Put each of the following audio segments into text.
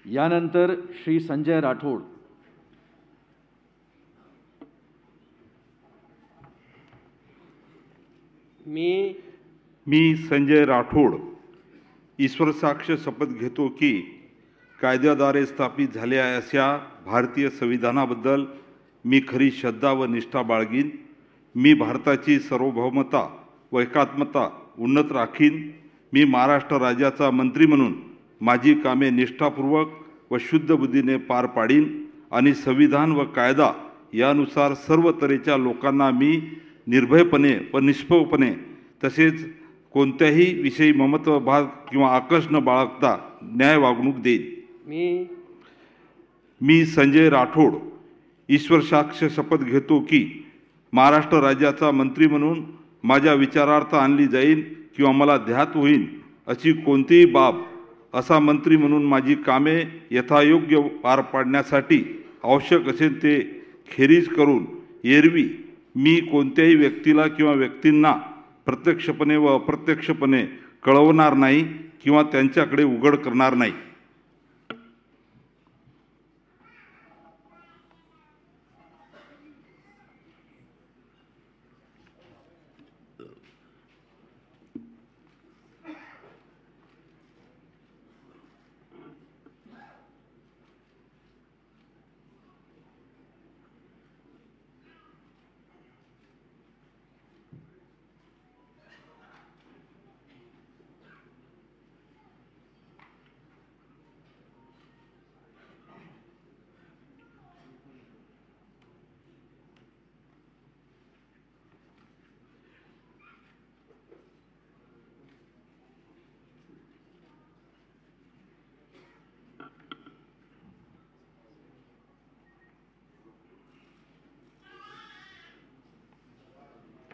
यानंतर श्री संजय राठोड. मी संजय राठोड ईश्वर साक्ष शपथ घेतो की कायद्याद्वारे स्थापित झालेल्या अशा भारतीय संविधानाबद्दल मी खरी श्रद्धा व निष्ठा बाळगीन. मी भारताची सार्वभौमता व एकात्मता उन्नत राखीन. मी महाराष्ट्र राज्याचा मंत्री म्हणून माझी कामे निष्ठापूर्वक व शुद्ध बुद्धीने पार पाडीन आणि संविधान व कायदा यानुसार सर्व तऱ्हेच्या लोकांना मी निर्भयपणे व निष्पक्षपणे तसेच कोणत्याही विषयी ममत्व भाग किंवा आकर्ष न बाळगता न्याय वागणूक देईन. मी संजय राठोड ईश्वर साक्ष शपथ घेतो की महाराष्ट्र राज्याचा मंत्री म्हणून माझ्या विचारार्थ आणली जाईल किंवा मला ध्यात होईल अशी कोणतीही बाब असा मंत्री म्हणून माझी कामे यथायोग्य पार पाडण्यासाठी आवश्यक असेल ते खेरीज करून एरवी मी कोणत्याही व्यक्तीला किंवा व्यक्तींना प्रत्यक्षपणे व अप्रत्यक्षपणे कळवणार नाही किंवा त्यांच्याकडे उघड करणार नाही.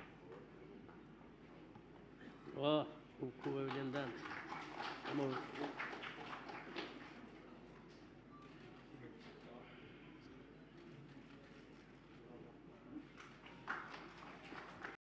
खूप खूप अभिनंदन.